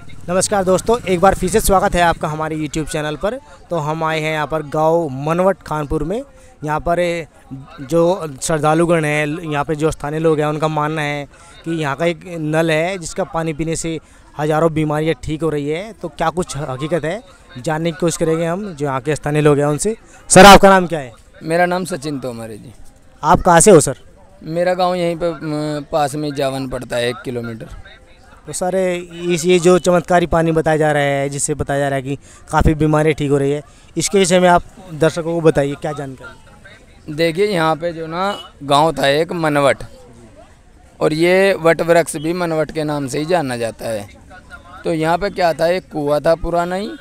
नमस्कार दोस्तों, एक बार फिर से स्वागत है आपका हमारे YouTube चैनल पर। तो हम आए हैं यहाँ पर गांव मनवट खानपुर में। यहाँ पर जो श्रद्धालुगण हैं, यहाँ पे जो स्थानीय लोग हैं, उनका मानना है कि यहाँ का एक नल है जिसका पानी पीने से हज़ारों बीमारियाँ ठीक हो रही है। तो क्या कुछ हकीकत है, जानने की कोशिश करेंगे हम जो यहाँ के स्थानीय लोग हैं उनसे। सर, आपका नाम क्या है? मेरा नाम सचिन तोमर है जी। आप कहाँ से हो सर? मेरा गांव यहीं पे पास में जावन पड़ता है 1 किलोमीटर। तो सर, ये जो चमत्कारी पानी बताया जा रहा है, जिससे बताया जा रहा है कि काफ़ी बीमारियाँ ठीक हो रही है, इसके विषय में आप दर्शकों को बताइए, क्या जानकारी? देखिए, यहाँ पे जो ना गांव था एक मनवट, और ये वट वृक्ष भी मनवट के नाम से ही जाना जाता है। तो यहाँ पे क्या था, एक कुआं था पुराना ही,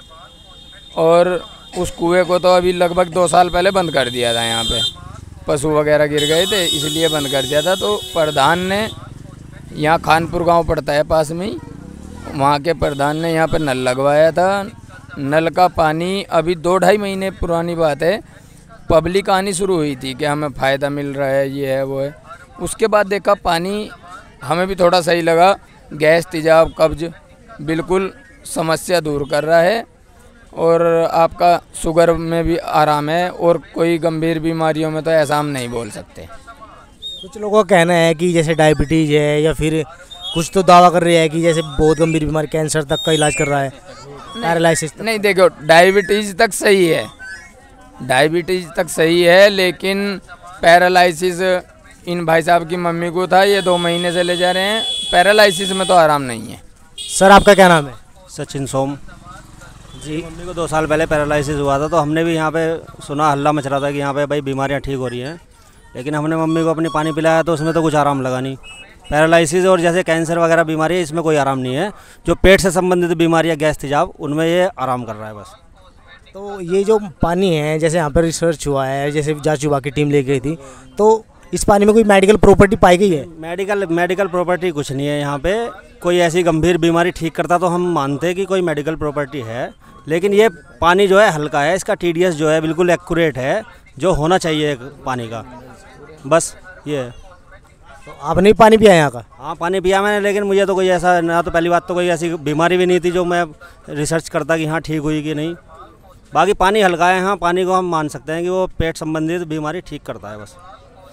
और उस कुएं को तो अभी लगभग 2 साल पहले बंद कर दिया था। यहाँ पे पशु वगैरह गिर गए थे, इसलिए बंद कर दिया था। तो प्रधान ने, यहाँ खानपुर गांव पड़ता है पास में ही, वहाँ के प्रधान ने यहाँ पर नल लगवाया था। नल का पानी अभी 2-2.5 महीने पुरानी बात है, पब्लिक आनी शुरू हुई थी कि हमें फ़ायदा मिल रहा है, ये है वो है। उसके बाद देखा पानी हमें भी थोड़ा सही लगा, गैस तेजाब कब्ज बिल्कुल समस्या दूर कर रहा है, और आपका शुगर में भी आराम है, और कोई गंभीर बीमारियों में तो ऐसा हम नहीं बोल सकते। कुछ लोगों का कहना है कि जैसे डायबिटीज़ है, या फिर कुछ तो दावा कर रहे हैं कि जैसे बहुत गंभीर बीमारी, कैंसर तक का इलाज कर रहा है, पैरालिसिस। नहीं, देखो, डायबिटीज़ तक सही है, डायबिटीज़ तक सही है, लेकिन पैरालिसिस इन भाई साहब की मम्मी को था, ये 2 महीने से ले जा रहे हैं। पैरालिसिस में तो आराम नहीं है। सर, आपका क्या नाम है? सचिन सोम जी। मम्मी को 2 साल पहले पैरालिसिस हुआ था, तो हमने भी यहाँ पे सुना, हल्ला मच रहा था कि यहाँ पे भाई बीमारियाँ ठीक हो रही हैं, लेकिन हमने मम्मी को अपनी पानी पिलाया तो उसमें तो कुछ आराम लगा नहीं। पैरालिसिस और जैसे कैंसर वगैरह बीमारी है, इसमें कोई आराम नहीं है। जो पेट से संबंधित बीमारियाँ, गैस तेजाब, उनमें ये आराम कर रहा है बस। तो ये जो पानी है, जैसे यहाँ पर रिसर्च हुआ है, जैसे जांच विभाग की टीम ले गई थी, तो इस पानी में कोई मेडिकल प्रॉपर्टी पाई गई है? मेडिकल प्रॉपर्टी कुछ नहीं है यहाँ पे। कोई ऐसी गंभीर बीमारी ठीक करता तो हम मानते हैं कि कोई मेडिकल प्रॉपर्टी है, लेकिन ये पानी जो है हल्का है, इसका TDS जो है बिल्कुल एक्यूरेट है, जो होना चाहिए पानी का, बस ये है। तो आपने भी पानी पिया यहाँ का? हाँ, पानी पिया मैंने, लेकिन मुझे तो कोई ऐसा ना, तो पहली बात तो कोई ऐसी बीमारी भी नहीं थी जो मैं रिसर्च करता कि हाँ ठीक हुई कि नहीं। बाकी पानी हल्का है, हाँ, पानी को हम मान सकते हैं कि वो पेट संबंधित बीमारी ठीक करता है बस।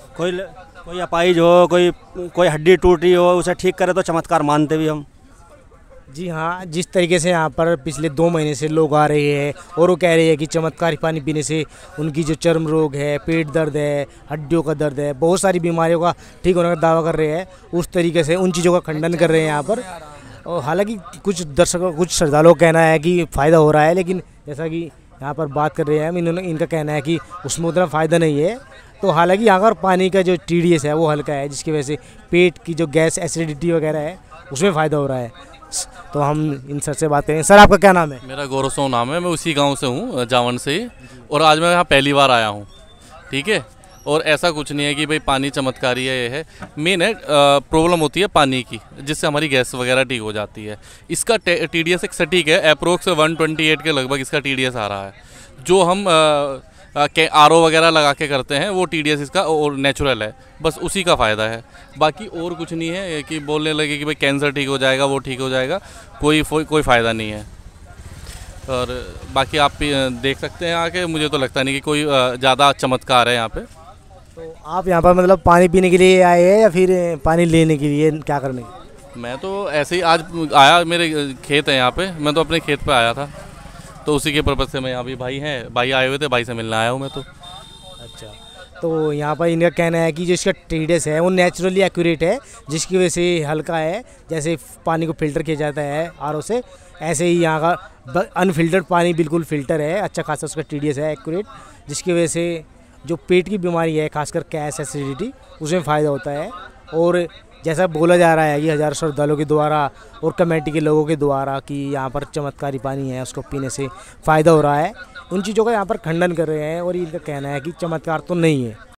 कोई अपाहिज हो, कोई हड्डी टूटी हो, उसे ठीक करे तो चमत्कार मानते भी हम। जी हाँ, जिस तरीके से यहाँ पर पिछले 2 महीने से लोग आ रहे हैं और वो कह रहे हैं कि चमत्कारी पानी पीने से उनकी जो चर्म रोग है, पेट दर्द है, हड्डियों का दर्द है, बहुत सारी बीमारियों का ठीक होने का दावा कर रहे हैं, उस तरीके से उन चीज़ों का खंडन कर रहे हैं यहाँ पर। और हालांकि कुछ दर्शकों, कुछ श्रद्धालुओं का कहना है कि फ़ायदा हो रहा है, लेकिन जैसा कि यहाँ पर बात कर रहे हैं हम, इनका कहना है कि उसमें उतना फ़ायदा नहीं है। तो हालांकि यहाँ पर पानी का जो TDS है वो हल्का है, जिसकी वजह से पेट की जो गैस, एसिडिटी वगैरह है, उसमें फ़ायदा हो रहा है। तो हम इन सर से बात करें। सर, आपका क्या नाम है? मेरा गौरव सोम नाम है, मैं उसी गांव से हूँ, जावन से ही, और आज मैं यहाँ पहली बार आया हूँ। ठीक है, और ऐसा कुछ नहीं है कि भाई पानी चमत्कारी है, ये है मेन है प्रॉब्लम होती है पानी की, जिससे हमारी गैस वगैरह ठीक हो जाती है। इसका TDS एक सटीक है, अप्रोक्स 128 के लगभग इसका TDS आ रहा है। जो हम RO वगैरह लगा के करते हैं वो TDS इसका और नेचुरल है, बस उसी का फ़ायदा है। बाकी और कुछ नहीं है कि बोलने लगे कि भाई कैंसर ठीक हो जाएगा, वो ठीक हो जाएगा, कोई फ़ायदा नहीं है। और बाकी आप देख सकते हैं आके, मुझे तो लगता नहीं कि कोई ज़्यादा चमत्कार है यहाँ पे। तो आप यहाँ पर मतलब पानी पीने के लिए आए हैं या फिर पानी लेने के लिए, क्या करने? मैं तो ऐसे ही आज आया, मेरे खेत है यहाँ पे, मैं तो अपने खेत पे आया था, तो उसी के पर्पज़ से मैं यहाँ भी, भाई आए हुए थे, भाई से मिलने आया हूँ मैं तो। अच्छा, तो यहाँ पर इनका कहना है कि जो इसका TDS है वो नेचुरली एक्यूरेट है, जिसकी वजह से हल्का है। जैसे पानी को फिल्टर किया जाता है RO से, ऐसे ही यहाँ का अनफिल्टर्ड पानी बिल्कुल फ़िल्टर है, अच्छा खासा उसका TDS है एक्यूरेट, जिसकी वजह से जो पेट की बीमारी है, खासकर गैस, एसिडिटी, उसमें फ़ायदा होता है। और जैसा बोला जा रहा है कि हज़ारों श्रद्धालुओं के द्वारा और कमेटी के लोगों के द्वारा कि यहाँ पर चमत्कारी पानी है, उसको पीने से फ़ायदा हो रहा है, उन चीज़ों का यहाँ पर खंडन कर रहे हैं, और इनका कहना है कि चमत्कार तो नहीं है।